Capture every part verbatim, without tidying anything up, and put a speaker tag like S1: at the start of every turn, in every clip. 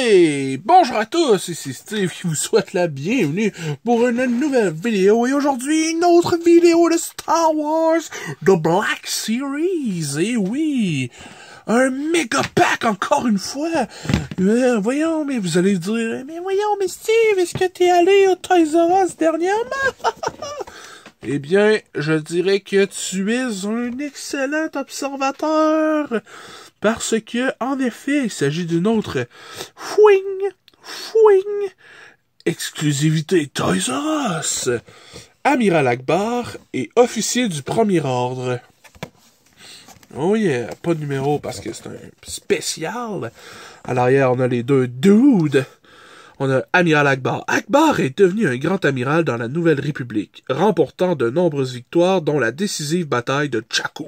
S1: Hey! Bonjour à tous, ici Steve qui vous souhaite la bienvenue pour une nouvelle vidéo et aujourd'hui une autre vidéo de Star Wars The Black Series. Et oui! Un méga pack encore une fois! Euh, voyons, mais vous allez dire, mais voyons, mais Steve, est-ce que t'es allé au Toys R Us dernièrement? Eh bien, je dirais que tu es un excellent observateur. Parce que, en effet, il s'agit d'une autre fouing, fouing, exclusivité Toys R Us. Amiral Ackbar est officier du premier ordre. Oh yeah, pas de numéro parce que c'est un spécial. À l'arrière, on a les deux dudes. On a Amiral Ackbar. Ackbar est devenu un grand amiral dans la Nouvelle République, remportant de nombreuses victoires, dont la décisive bataille de Jakku.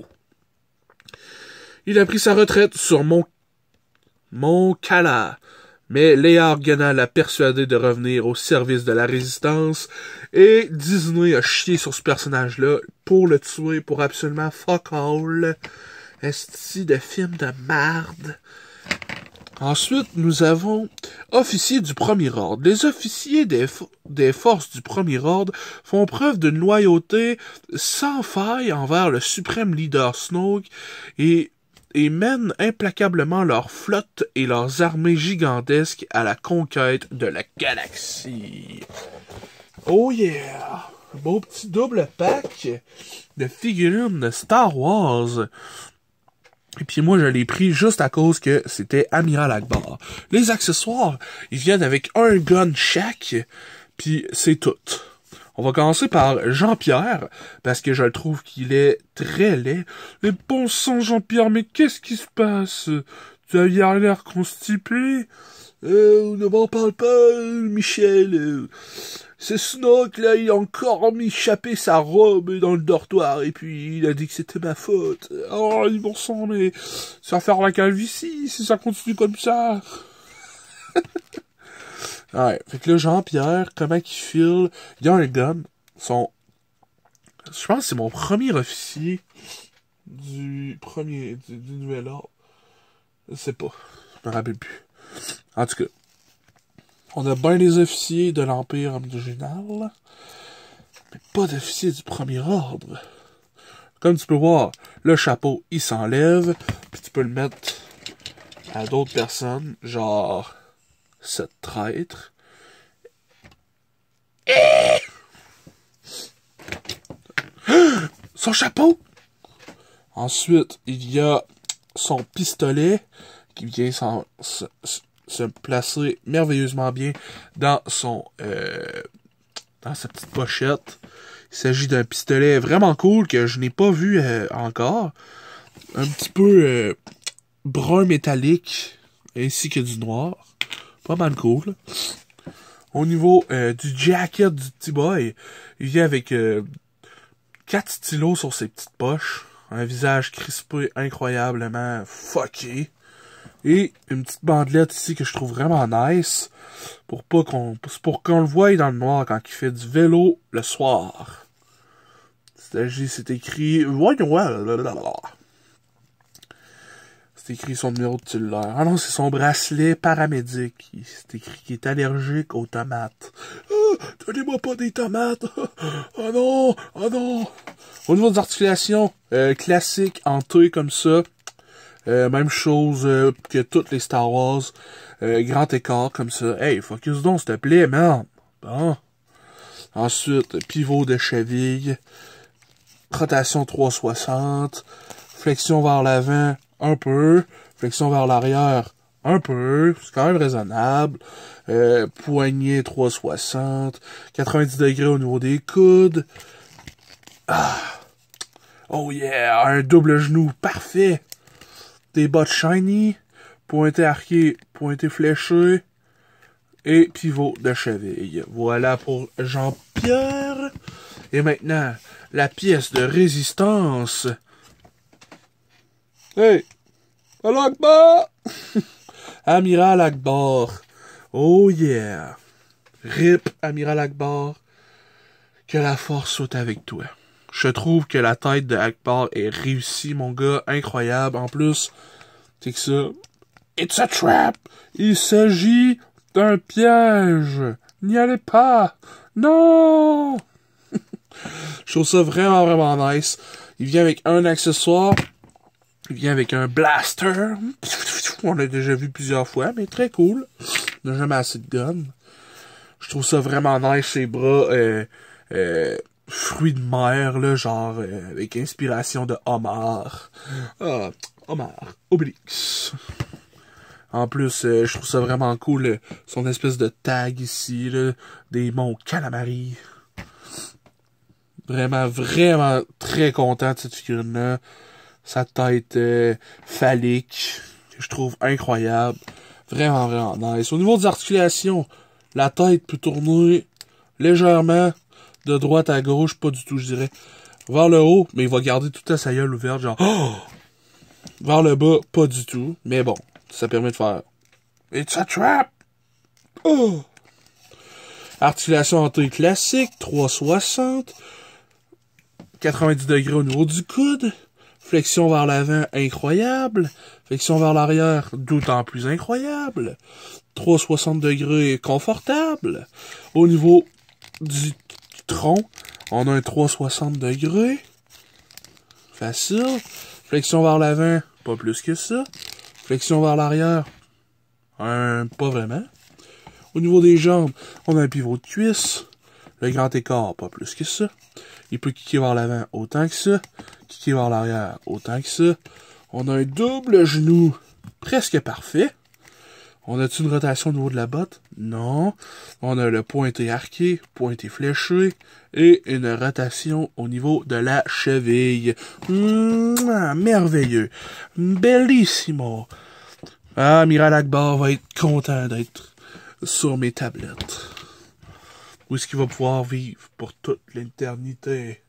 S1: Il a pris sa retraite sur Mont... Mont Cala, mais Leia Organa l'a persuadé de revenir au service de la Résistance, et Disney a chié sur ce personnage-là pour le tuer pour absolument fuck all. Esti de film de marde. Ensuite, nous avons officiers du premier ordre. Les officiers des, des forces du premier ordre font preuve de loyauté sans faille envers le suprême leader Snoke et, et mènent implacablement leur flotte et leurs armées gigantesques à la conquête de la galaxie. Oh yeah! Beau petit double pack de figurines de Star Wars. Et puis moi, je l'ai pris juste à cause que c'était Amiral Ackbar. Les accessoires, ils viennent avec un gun chaque, puis c'est tout. On va commencer par Jean-Pierre, parce que je le trouve qu'il est très laid. Mais bon sang, Jean-Pierre, mais qu'est-ce qui se passe? Tu as l'air constipé? Euh, ne m'en parle pas, Michel. Euh, c'est Snoke, là, il a encore mis échapper sa robe dans le dortoir, et puis il a dit que c'était ma faute. Oh, bon sang, mais ça va faire la calvitie si ça continue comme ça. Ouais, fait que là, Jean-Pierre, comment qu'il file? Il a un gun. Son... Je pense que c'est mon premier officier du premier, du, du nouvel ordre. Je sais pas. Je me rappelle plus. En tout cas. On a bien des officiers de l'Empire original, mais pas d'officiers du premier ordre. Comme tu peux voir, le chapeau, il s'enlève, puis tu peux le mettre à d'autres personnes, genre cette traître. Et... son chapeau! Ensuite, il y a son pistolet qui vient s'en... se placer merveilleusement bien dans son euh, dans sa petite pochette. Il s'agit d'un pistolet vraiment cool que je n'ai pas vu euh, encore. Un petit peu euh, brun métallique ainsi que du noir. Pas mal cool. Au niveau euh, du jacket du petit boy, il vient avec euh, quatre stylos sur ses petites poches. Un visage crispé incroyablement fucké. Et une petite bandelette ici que je trouve vraiment nice. Pour pas qu'on. Pour qu'on le voie dans le noir quand il fait du vélo le soir. C'est écrit. C'est écrit son numéro de cellulaire. Ah non, c'est son bracelet paramédic. C'est écrit qu'il est allergique aux tomates. Oh, donnez-moi pas des tomates. Oh non, oh non. Au niveau des articulations, euh, classique en T comme ça. Euh, même chose euh, que toutes les Star Wars. Euh, grand écart comme ça. Hey, focus donc, s'il te plaît, merde. Bon. Ensuite, pivot de cheville. Rotation trois cent soixante. Flexion vers l'avant, un peu. Flexion vers l'arrière, un peu. C'est quand même raisonnable. Euh, poignet trois cent soixante. quatre-vingt-dix degrés au niveau des coudes. Ah. Oh yeah, un double genou, parfait. Des bottes shiny, pointé arqué, pointé fléché, et pivot de cheville. Voilà pour Jean-Pierre. Et maintenant, la pièce de résistance. Hey! Amiral Ackbar! Amiral Ackbar. Oh yeah! Rip, Amiral Ackbar. Que la force soit avec toi. Je trouve que la tête de Ackbar est réussie, mon gars. Incroyable. En plus, c'est que ça. It's a trap! Il s'agit d'un piège! N'y allez pas! Non! Je trouve ça vraiment, vraiment nice. Il vient avec un accessoire. Il vient avec un blaster. On l'a déjà vu plusieurs fois, mais très cool. On n'a jamais assez de gun. Je trouve ça vraiment nice, ses bras, euh, euh, fruits de mer, là, genre, euh, avec inspiration de homard. Ah, homard, Obélix. En plus, euh, je trouve ça vraiment cool, euh, son espèce de tag ici, là, des monts Calamari. Vraiment, vraiment très content de cette figurine-là. Sa tête euh, phallique, que je trouve incroyable. Vraiment, vraiment nice. Au niveau des articulations, la tête peut tourner légèrement de droite à gauche, pas du tout, je dirais. Vers le haut, mais il va garder toute sa gueule ouverte, genre... Oh! Vers le bas, pas du tout. Mais bon, ça permet de faire... It's a trap! Oh! Articulation en taille classique, trois cent soixante. quatre-vingt-dix degrés au niveau du coude. Flexion vers l'avant, incroyable. Flexion vers l'arrière, d'autant plus incroyable. trois cent soixante degrés, confortable. Au niveau du tronc, on a un trois cent soixante degrés. Facile. Flexion vers l'avant, pas plus que ça. Flexion vers l'arrière, un, pas vraiment. Au niveau des jambes, on a un pivot de cuisse. Le grand écart, pas plus que ça. Il peut kicker vers l'avant autant que ça. Kicker vers l'arrière autant que ça. On a un double genou presque parfait. On a-tu une rotation au niveau de la botte? Non. On a le pointé arqué, pointé fléché et une rotation au niveau de la cheville. Mouah, merveilleux. Bellissimo. Ah, Amiral Akbar va être content d'être sur mes tablettes. Où est-ce qu'il va pouvoir vivre pour toute l'éternité?